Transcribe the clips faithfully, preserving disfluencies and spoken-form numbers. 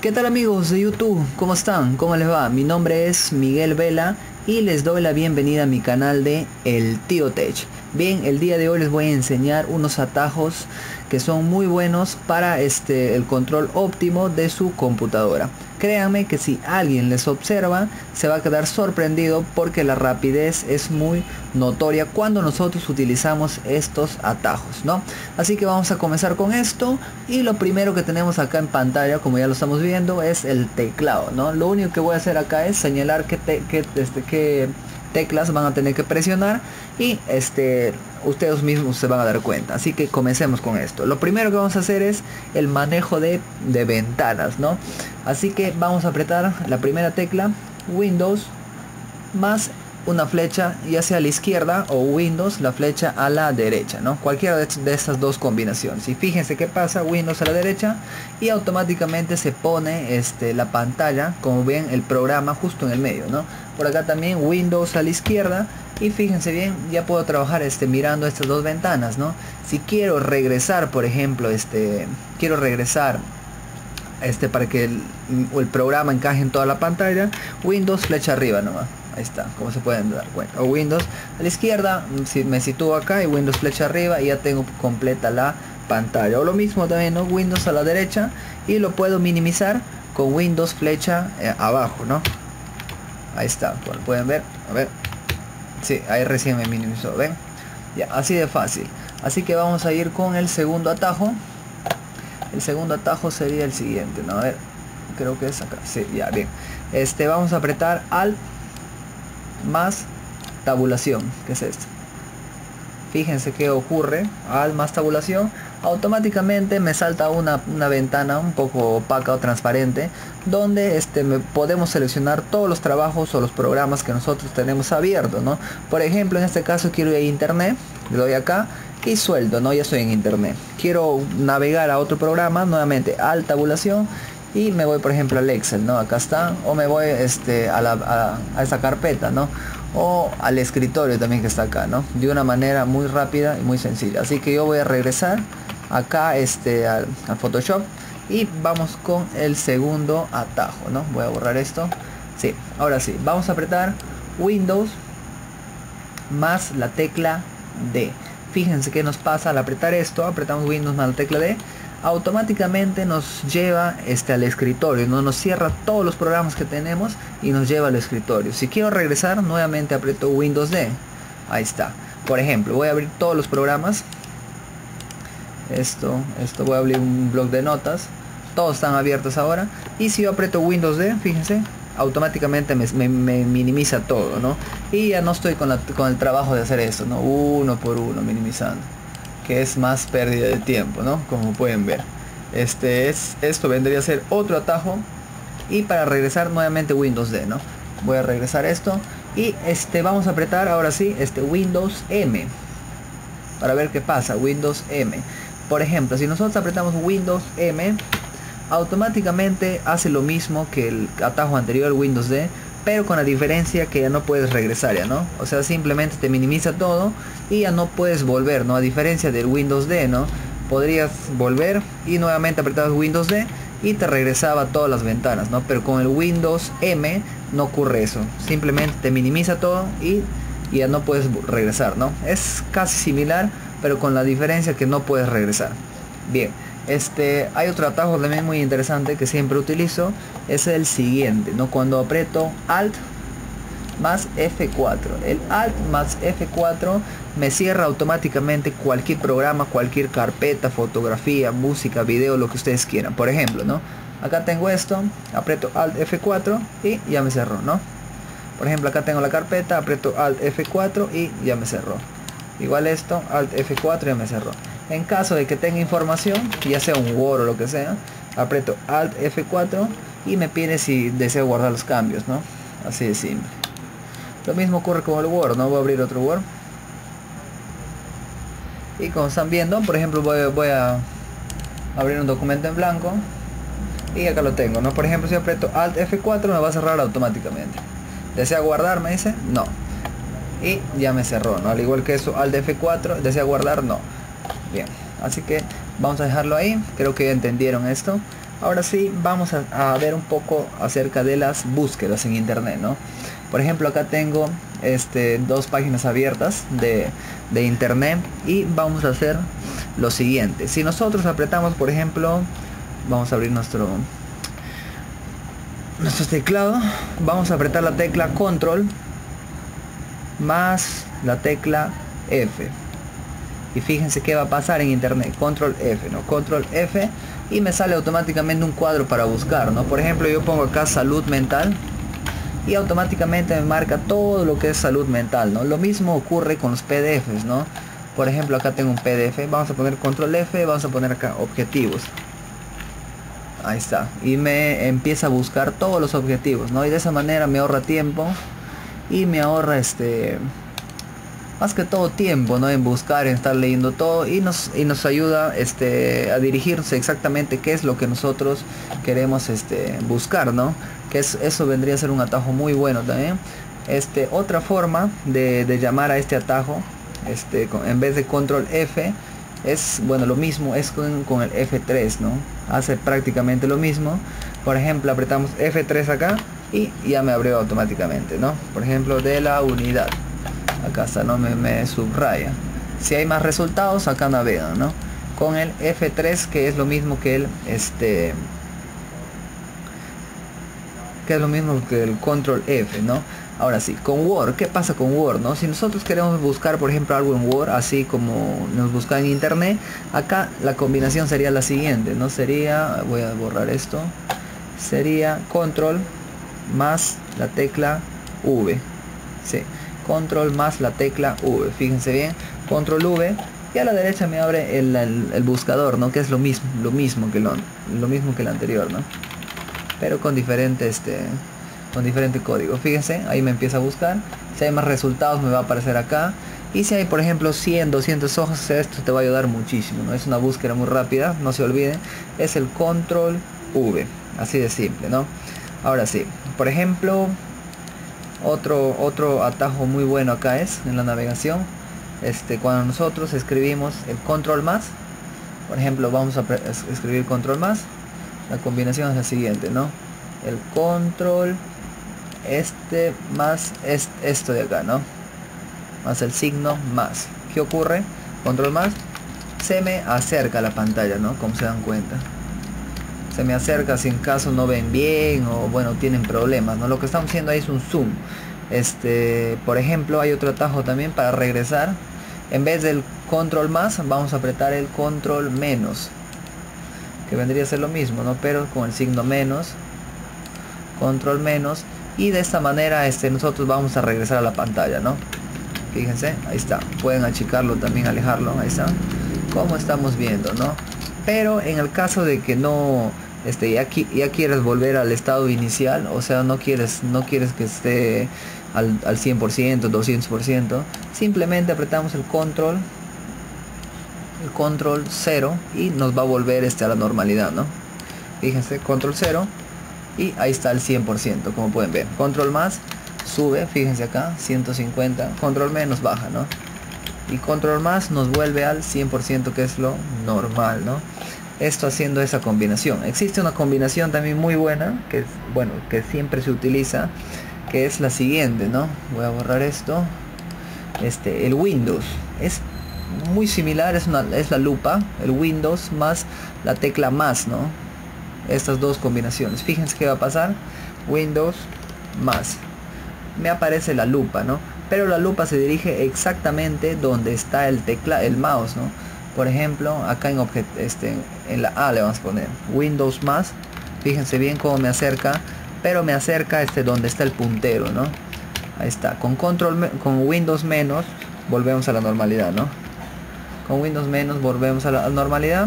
¿Qué tal amigos de YouTube? ¿Cómo están? ¿Cómo les va? Mi nombre es Miguel Vela y les doy la bienvenida a mi canal de El Tío Tech. Bien, el día de hoy les voy a enseñar unos atajos que son muy buenos para este, el control óptimo de su computadora. Créanme que si alguien les observa se va a quedar sorprendido porque la rapidez es muy notoria cuando nosotros utilizamos estos atajos, ¿no? Así que vamos a comenzar con esto y lo primero que tenemos acá en pantalla, como ya lo estamos viendo, es el teclado, ¿no? Lo único que voy a hacer acá es señalar qué, te, qué, este, qué teclas van a tener que presionar y este ustedes mismos se van a dar cuenta. Así que comencemos con esto. Lo primero que vamos a hacer es el manejo de, de ventanas, ¿no? Así que vamos a apretar la primera tecla, Windows más una flecha ya sea a la izquierda o Windows la flecha a la derecha, ¿no? Cualquiera de, de estas dos combinaciones. Y fíjense qué pasa, Windows a la derecha y automáticamente se pone este, la pantalla, como ven, el programa justo en el medio, ¿no? Por acá también Windows a la izquierda y fíjense bien, ya puedo trabajar este, mirando estas dos ventanas, ¿no? Si quiero regresar, por ejemplo, este, quiero regresar este, para que el, el programa encaje en toda la pantalla, Windows flecha arriba nomás. Ahí está, como se pueden dar cuenta. O Windows a la izquierda, si me sitúo acá y Windows flecha arriba y ya tengo completa la pantalla. O lo mismo también, ¿no? Windows a la derecha y lo puedo minimizar con Windows flecha eh, abajo, ¿no? Ahí está, como pueden ver, a ver. Sí, ahí recién me minimizó, ¿ven? Ya, así de fácil. Así que vamos a ir con el segundo atajo. El segundo atajo sería el siguiente, ¿no? A ver, creo que es acá. Sí, ya, bien. Este, vamos a apretar Alt más tabulación, que es esto. Fíjense qué ocurre, Alt más tabulación, automáticamente me salta una, una ventana un poco opaca o transparente donde este, me, podemos seleccionar todos los trabajos o los programas que nosotros tenemos abiertos, ¿no? Por ejemplo, en este caso quiero ir a internet, le doy acá y suelto, ¿no? Ya estoy en internet. Quiero navegar a otro programa, nuevamente Alt tabulación y me voy por ejemplo al Excel, ¿no? Acá está, o me voy este, a, la, a, a esa carpeta, ¿no? O al escritorio también que está acá, ¿no? De una manera muy rápida y muy sencilla. Así que yo voy a regresar acá este, al, al Photoshop y vamos con el segundo atajo, ¿no? Voy a borrar esto. Sí, ahora sí, vamos a apretar Windows más la tecla D. Fíjense qué nos pasa al apretar esto, apretamos Windows más la tecla D, automáticamente nos lleva este, al escritorio, ¿no? Nos cierra todos los programas que tenemos y nos lleva al escritorio. Si quiero regresar, nuevamente aprieto Windows D. Ahí está. Por ejemplo, voy a abrir todos los programas. Esto, esto voy a abrir un bloc de notas. Todos están abiertos ahora. Y si yo aprieto Windows D, fíjense, automáticamente me, me, me minimiza todo, ¿no? Y ya no estoy con, la, con el trabajo de hacer eso, ¿no? Uno por uno minimizando, que es más pérdida de tiempo, ¿no? Como pueden ver, este es esto vendría a ser otro atajo. Y para regresar nuevamente Windows D, ¿no? Voy a regresar esto y este vamos a apretar ahora sí este Windows M para ver qué pasa. Windows M, por ejemplo, si nosotros apretamos Windows M, automáticamente hace lo mismo que el atajo anterior, Windows D, pero con la diferencia que ya no puedes regresar, ya no, o sea, simplemente te minimiza todo y ya no puedes volver, ¿no? A diferencia del Windows D, ¿no? Podrías volver y nuevamente apretabas Windows D y te regresaba a todas las ventanas, ¿no? Pero con el Windows M no ocurre eso, simplemente te minimiza todo y, y ya no puedes regresar, ¿no? Es casi similar, pero con la diferencia que no puedes regresar. Bien. Este, hay otro atajo también muy interesante que siempre utilizo, es el siguiente, ¿no? Cuando aprieto Alt más F cuatro, el Alt más F cuatro me cierra automáticamente cualquier programa, cualquier carpeta, fotografía, música, video, lo que ustedes quieran. Por ejemplo, ¿no? Acá tengo esto, aprieto Alt F cuatro y ya me cerró, ¿no? Por ejemplo, acá tengo la carpeta, aprieto Alt F cuatro y ya me cerró. Igual esto, Alt F cuatro y ya me cerró. En caso de que tenga información, ya sea un Word o lo que sea, aprieto Alt F cuatro y me pide si deseo guardar los cambios, ¿no? Así de simple. Lo mismo ocurre con el Word, ¿no? Voy a abrir otro Word. Y como están viendo, por ejemplo, voy, voy a abrir un documento en blanco. Y acá lo tengo, ¿no? Por ejemplo, si aprieto Alt F cuatro me va a cerrar automáticamente. ¿Desea guardar? Me dice, no. Y ya me cerró, ¿no? Al igual que eso, Alt F cuatro, ¿desea guardar? No. Bien, así que vamos a dejarlo ahí. Creo que ya entendieron esto. Ahora sí, vamos a, a ver un poco acerca de las búsquedas en internet, ¿no? Por ejemplo, acá tengo este, dos páginas abiertas de, de internet y vamos a hacer lo siguiente. Si nosotros apretamos, por ejemplo, vamos a abrir nuestro nuestro teclado, vamos a apretar la tecla control más la tecla F. Y fíjense qué va a pasar en internet. Control F, ¿no? Control F y me sale automáticamente un cuadro para buscar, ¿no? Por ejemplo, yo pongo acá salud mental y automáticamente me marca todo lo que es salud mental, ¿no? Lo mismo ocurre con los P D Fs, ¿no? Por ejemplo, acá tengo un P D F, vamos a poner control F, vamos a poner acá objetivos. Ahí está. Y me empieza a buscar todos los objetivos, ¿no? Y de esa manera me ahorra tiempo y me ahorra este... más que todo tiempo, ¿no? En buscar, en estar leyendo todo y nos, y nos ayuda este, a dirigirse exactamente qué es lo que nosotros queremos este, buscar, ¿no? Que es, eso vendría a ser un atajo muy bueno también. Este, otra forma de, de llamar a este atajo, este, con, en vez de control F, es bueno lo mismo, es con, con el F tres, ¿no? Hace prácticamente lo mismo. Por ejemplo, apretamos F tres acá y ya me abrió automáticamente, ¿no? Por ejemplo, de la unidad. Acá está, no me, me subraya. Si hay más resultados, acá navegan, ¿no? Con el F tres, que es lo mismo que el este que es lo mismo que el control F, ¿no? Ahora sí, con Word, ¿qué pasa con Word, no? Si nosotros queremos buscar, por ejemplo, algo en Word, así como nos busca en internet, acá la combinación sería la siguiente, ¿no? Sería, voy a borrar esto, sería control más la tecla V, sí. Control más la tecla V, fíjense bien, control V y a la derecha me abre el, el, el buscador, ¿no? Que es lo mismo, lo mismo que lo, lo mismo que el anterior, ¿no? Pero con diferente este, con diferente código. Fíjense, ahí me empieza a buscar. Si hay más resultados me va a aparecer acá. Y si hay, por ejemplo, cien, doscientas hojas, esto te va a ayudar muchísimo, ¿no? Es una búsqueda muy rápida, no se olviden. Es el control V, así de simple, ¿no? Ahora sí, por ejemplo, Otro, otro atajo muy bueno acá es en la navegación, este, cuando nosotros escribimos el control más, por ejemplo, vamos a escribir control más, la combinación es la siguiente, ¿no? El control este más es esto de acá, ¿no? Más el signo más. ¿Qué ocurre? Control más, se me acerca la pantalla, ¿no? Como se dan cuenta. Se me acerca si en caso no ven bien o bueno tienen problemas, ¿no? Lo que estamos haciendo ahí es un zoom. Este, por ejemplo, hay otro atajo también para regresar. En vez del control más, vamos a apretar el control menos, que vendría a ser lo mismo, ¿no? Pero con el signo menos, control menos, y de esta manera este, nosotros vamos a regresar a la pantalla, ¿no? Fíjense, ahí está. Pueden achicarlo también, alejarlo, ahí está. Como estamos viendo, ¿no? Pero en el caso de que no este ya, ya quieres volver al estado inicial, o sea, no quieres no quieres que esté al, al cien por ciento, doscientos por ciento, simplemente apretamos el control el control cero y nos va a volver este a la normalidad, ¿no? Fíjense, control cero y ahí está el cien por ciento, como pueden ver. Control más sube, fíjense acá, ciento cincuenta, control menos baja, ¿no? Y control más nos vuelve al cien por ciento, que es lo normal, ¿no? Esto haciendo esa combinación. Existe una combinación también muy buena, que es, bueno, que siempre se utiliza, que es la siguiente, ¿no? Voy a borrar esto. Este, el Windows es muy similar, es, una, es la lupa, el Windows más la tecla más, ¿no? Estas dos combinaciones. Fíjense qué va a pasar. Windows más. Me aparece la lupa, ¿no? Pero la lupa se dirige exactamente donde está el tecla, el mouse, ¿no? Por ejemplo, acá en objet, este, en la A le vamos a poner Windows más. Fíjense bien cómo me acerca, pero me acerca este donde está el puntero, ¿no? Ahí está. Con control, con Windows menos volvemos a la normalidad, ¿no? Con Windows menos volvemos a la normalidad.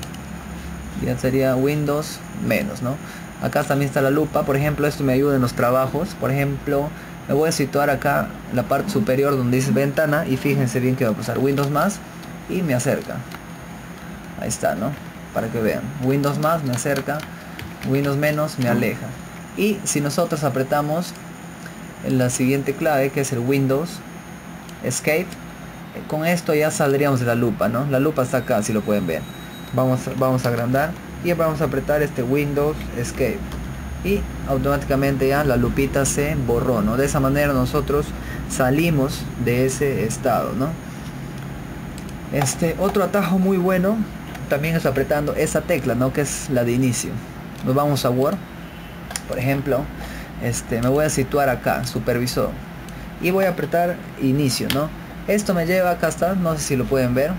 Ya sería Windows menos, ¿no? Acá también está la lupa. Por ejemplo, esto me ayuda en los trabajos. Por ejemplo, me voy a situar acá en la parte superior donde dice ventana y fíjense bien que va a pasar Windows más y me acerca. Ahí está, ¿no? Para que vean. Windows más me acerca, Windows menos me aleja. Y si nosotros apretamos en la siguiente clave, que es el Windows Escape, con esto ya saldríamos de la lupa, ¿no? La lupa está acá, si lo pueden ver. Vamos, vamos a agrandar y vamos a apretar este Windows Escape y automáticamente ya la lupita se borró, ¿no? De esa manera nosotros salimos de ese estado, ¿no? Este otro atajo muy bueno también es apretando esa tecla, ¿no? Que es la de inicio. Nos vamos a Word, por ejemplo, este me voy a situar acá, supervisor, y voy a apretar inicio, ¿no? Esto me lleva, acá está, no sé si lo pueden ver,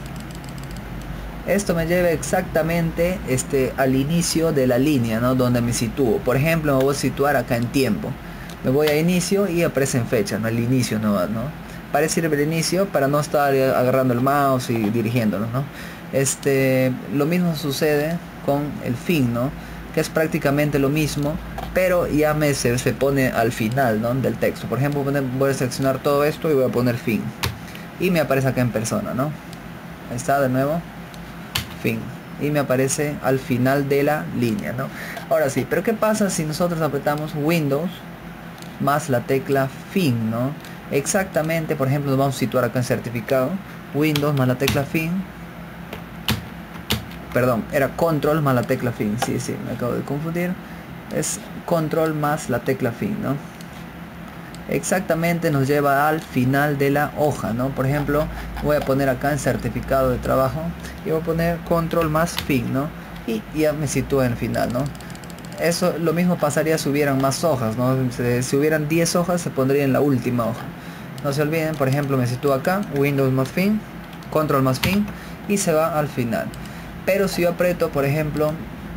esto me lleva exactamente este al inicio de la línea, ¿no? Donde me sitúo. Por ejemplo, me voy a situar acá en tiempo, me voy a inicio y aparece en fecha, ¿no? El inicio no va, ¿no? Para sirve el inicio, para no estar agarrando el mouse y dirigiéndolo, ¿no? Este, lo mismo sucede con el fin, ¿no? Que es prácticamente lo mismo, pero ya me se, se pone al final, ¿no? Del texto. Por ejemplo, voy a seleccionar todo esto y voy a poner fin, y me aparece acá en persona, ¿no? Ahí está, de nuevo, fin, y me aparece al final de la línea, ¿no? Ahora sí, pero ¿qué pasa si nosotros apretamos Windows más la tecla fin, ¿no? Exactamente, por ejemplo, nos vamos a situar acá en certificado, Windows más la tecla fin, perdón, era control más la tecla fin, sí, sí, me acabo de confundir, es control más la tecla fin, ¿no? Exactamente nos lleva al final de la hoja, ¿no? Por ejemplo, voy a poner acá en certificado de trabajo y voy a poner control más fin, ¿no? Y ya me sitúo en el final, ¿no? Eso lo mismo pasaría si hubieran más hojas, ¿no? Si, si hubieran diez hojas, se pondría en la última hoja. No se olviden, por ejemplo, me sitúo acá, Windows más fin, control más fin, y se va al final. Pero si yo aprieto, por ejemplo,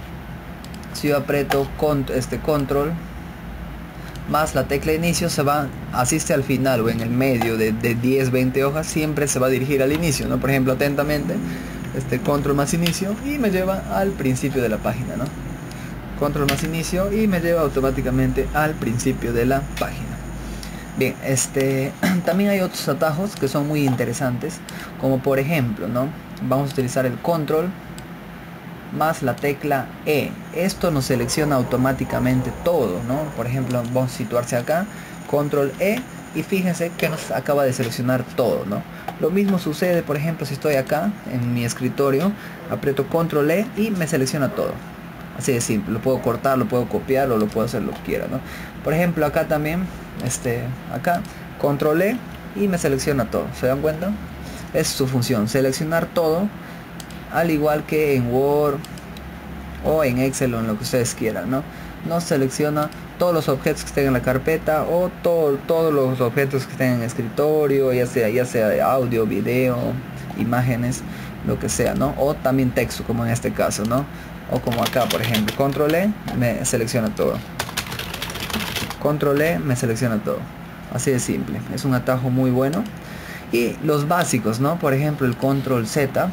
si yo aprieto con, este control más la tecla de inicio, se va, asiste al final o en el medio de, de diez, veinte hojas, siempre se va a dirigir al inicio, ¿no? Por ejemplo, atentamente, este control más inicio y me lleva al principio de la página, ¿no? Control más inicio y me lleva automáticamente al principio de la página. Bien, este también hay otros atajos que son muy interesantes, como por ejemplo, ¿no? Vamos a utilizar el control más la tecla E. Esto nos selecciona automáticamente todo, ¿no? Por ejemplo, vamos a situarse acá, control E, y fíjense que nos acaba de seleccionar todo, ¿no? Lo mismo sucede, por ejemplo, si estoy acá en mi escritorio, aprieto control E y me selecciona todo. Así de simple, lo puedo cortar, lo puedo copiar o lo puedo hacer lo que quiera, ¿no? Por ejemplo, acá también, este, acá, control E y me selecciona todo. ¿Se dan cuenta? Es su función, seleccionar todo, al igual que en Word o en Excel o en lo que ustedes quieran, ¿no? Nos selecciona todos los objetos que estén en la carpeta o todo, todos los objetos que estén en el escritorio, ya sea, ya sea de audio, video, imágenes, lo que sea, ¿no? O también texto, como en este caso, ¿no? O como acá, por ejemplo, control E me selecciona todo, control E me selecciona todo. Así de simple, es un atajo muy bueno. Y los básicos, ¿no? Por ejemplo, el control Z,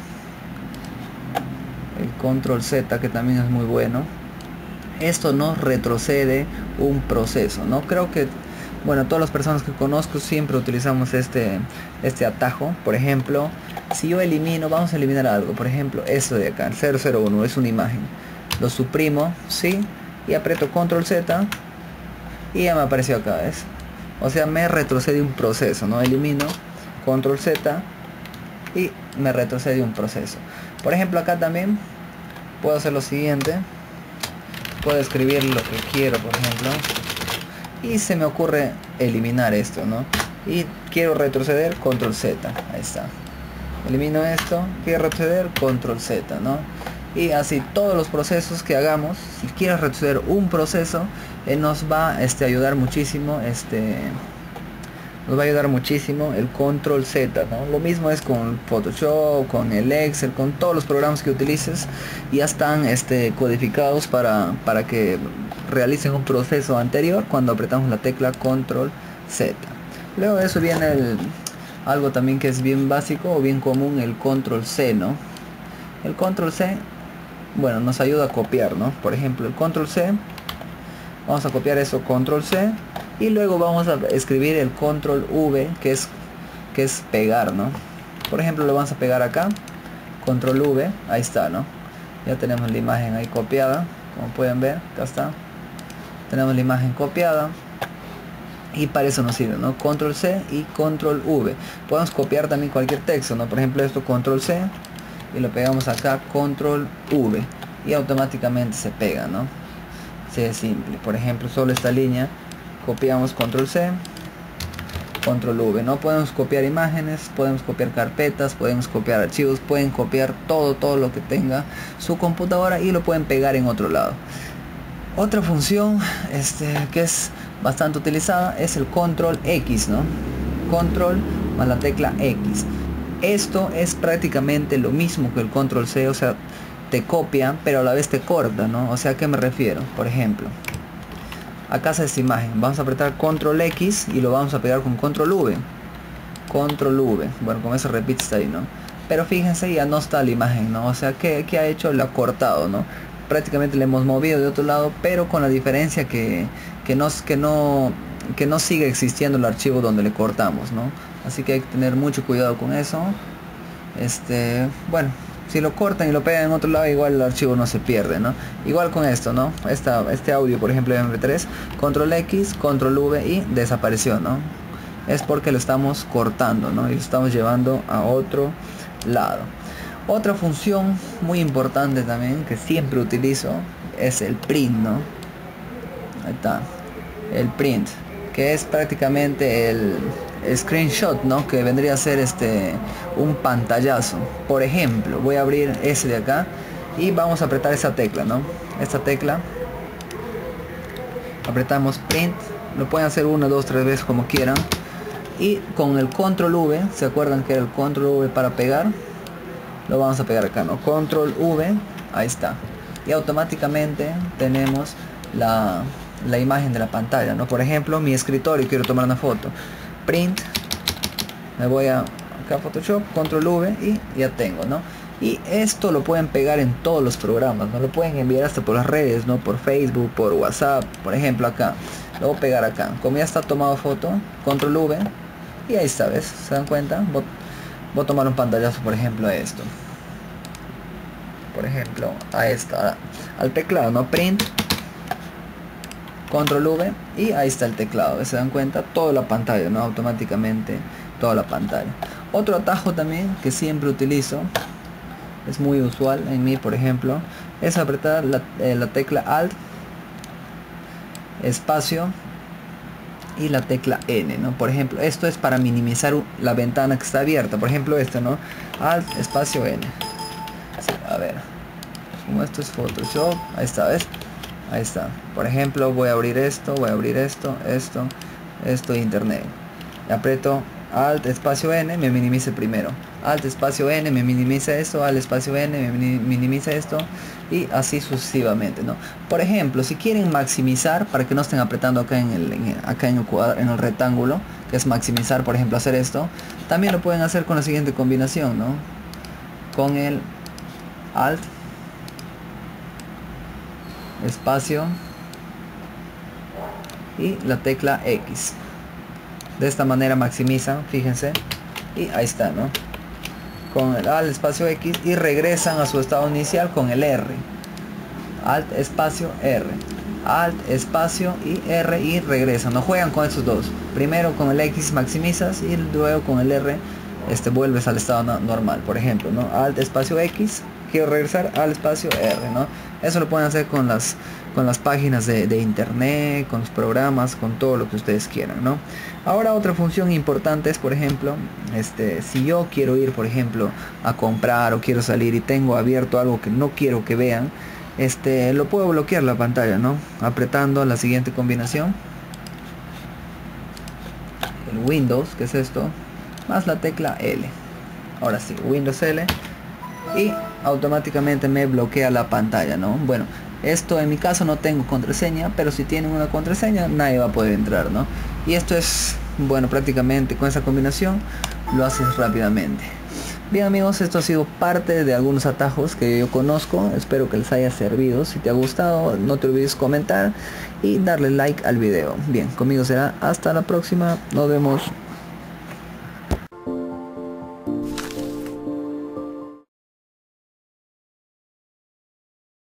el control Z, que también es muy bueno. Esto nos retrocede un proceso, ¿no? Creo que, bueno, todas las personas que conozco siempre utilizamos este, este atajo. Por ejemplo, si yo elimino, vamos a eliminar algo, por ejemplo, esto de acá, el cero cero uno, es una imagen. Lo suprimo, ¿sí? Y aprieto control Z y ya me apareció acá, ¿ves? O sea, me retrocede un proceso, ¿no? Elimino, control Z y me retrocede un proceso. Por ejemplo, acá también puedo hacer lo siguiente. Puedo escribir lo que quiero, por ejemplo, y se me ocurre eliminar esto, ¿no? Y quiero retroceder, control Z, ahí está. Elimino esto, quiero retroceder, control Z, ¿no? Y así todos los procesos que hagamos, si quieres retroceder un proceso, eh, nos va este, a ayudar muchísimo, este, nos va a ayudar muchísimo el control Z, ¿no? Lo mismo es con Photoshop, con el Excel, con todos los programas que utilices, ya están este, codificados para, para que realicen un proceso anterior cuando apretamos la tecla control Z. Luego de eso viene el, algo también que es bien básico o bien común, el control C, ¿no? El control C, bueno, nos ayuda a copiar, ¿no? Por ejemplo, el control C, vamos a copiar eso, control C, y luego vamos a escribir el control V, que es, que es pegar, ¿no? Por ejemplo, lo vamos a pegar acá, control V, ahí está, ¿no? Ya tenemos la imagen ahí copiada, como pueden ver, acá está. Tenemos la imagen copiada. Y para eso nos sirve, ¿no? Control C y control V. Podemos copiar también cualquier texto, ¿no? Por ejemplo, esto, control C, y lo pegamos acá, control V. y automáticamente se pega, ¿no? Así de simple. Por ejemplo, solo esta línea, copiamos control C, control V, ¿no? Podemos copiar imágenes, podemos copiar carpetas, podemos copiar archivos, pueden copiar todo, todo lo que tenga su computadora y lo pueden pegar en otro lado. Otra función este, que es bastante utilizada es el control X, ¿no? Control más la tecla X. Esto es prácticamente lo mismo que el control C, o sea, te copia pero a la vez te corta, ¿no? O sea, ¿a qué me refiero? Por ejemplo, acá está esta imagen, vamos a apretar control X y lo vamos a pegar con control V, control V, bueno, con eso repite está ahí, ¿no? Pero fíjense, ya no está la imagen, ¿no? O sea, ¿qué, qué ha hecho? Lo ha cortado, ¿no? Prácticamente le hemos movido de otro lado, pero con la diferencia que, que, nos, que, no, que no sigue existiendo el archivo donde le cortamos, ¿no? Así que hay que tener mucho cuidado con eso. Este, bueno, si lo cortan y lo pegan en otro lado, igual el archivo no se pierde, ¿no? Igual con esto, ¿no? Esta, este audio, por ejemplo, M P tres, control X, control V y desapareció, ¿no? Es porque lo estamos cortando, ¿no? Y lo estamos llevando a otro lado. Otra función muy importante también que siempre utilizo es el print, ¿no? Ahí está, el print, que es prácticamente el screenshot, ¿no? Que vendría a ser este un pantallazo. Por ejemplo, voy a abrir ese de acá y vamos a apretar esa tecla, ¿no? Esta tecla, apretamos print, lo pueden hacer una, dos, tres veces como quieran, y con el control V, ¿se acuerdan que era el control V para pegar? Lo vamos a pegar acá, ¿no? Control V, ahí está, y automáticamente tenemos la, la imagen de la pantalla, ¿no? Por ejemplo, mi escritorio, quiero tomar una foto, print, me voy a acá Photoshop, control V y ya tengo, ¿no? Y esto lo pueden pegar en todos los programas, ¿no? Lo pueden enviar hasta por las redes, ¿no? Por Facebook, por WhatsApp, por ejemplo acá, lo voy a pegar acá, como ya está tomado foto, control V y ahí está, ¿ves? ¿Se dan cuenta? Voy, voy a tomar un pantallazo, por ejemplo, a esto, por ejemplo, a esta, al teclado, ¿no? Print, control V y ahí está el teclado, ¿se dan cuenta? Toda la pantalla, ¿no? Automáticamente toda la pantalla. Otro atajo también que siempre utilizo, es muy usual en mí, por ejemplo, es apretar la, eh, la tecla Alt, espacio y la tecla N, ¿no? Por ejemplo, esto es para minimizar la ventana que está abierta, por ejemplo esto, ¿no? Alt, espacio, N. Sí, a ver, como esto es Photoshop, ahí está, ¿ves? Ahí está. Por ejemplo, voy a abrir esto, voy a abrir esto, esto, esto, internet. Aprieto Alt, espacio, N, me minimiza primero. Alt, espacio, N, me minimiza esto. Alt, espacio, N, me minimiza esto. Y así sucesivamente, ¿no? Por ejemplo, si quieren maximizar, para que no estén apretando acá en el, en, acá en el, cuadro, en el rectángulo, que es maximizar, por ejemplo, hacer esto, también lo pueden hacer con la siguiente combinación, ¿no? Con el Alt, espacio y la tecla X. De esta manera maximizan, fíjense, y ahí está, ¿no? Con el Alt, espacio, X, y regresan a su estado inicial con el R. Alt, espacio, R. Alt, espacio y R y regresan. No juegan con estos dos. Primero con el X maximizas y luego con el R este, vuelves al estado no, normal. Por ejemplo, ¿no? Alt, espacio, X, quiero regresar al espacio R, ¿no? Eso lo pueden hacer con las con las páginas de, de internet, con los programas, con todo lo que ustedes quieran, ¿no? Ahora otra función importante es, por ejemplo, este, si yo quiero ir, por ejemplo, a comprar o quiero salir y tengo abierto algo que no quiero que vean, este, lo puedo bloquear la pantalla, ¿no? Apretando la siguiente combinación, el Windows, que es esto, más la tecla L. Ahora sí, Windows L, y automáticamente me bloquea la pantalla, ¿no? Bueno, esto en mi caso no tengo contraseña, pero si tienen una contraseña nadie va a poder entrar, ¿no? Y esto es, bueno, prácticamente con esa combinación lo haces rápidamente. Bien amigos, esto ha sido parte de algunos atajos que yo conozco, espero que les haya servido. Si te ha gustado, no te olvides comentar y darle like al video. Bien, conmigo será hasta la próxima, nos vemos.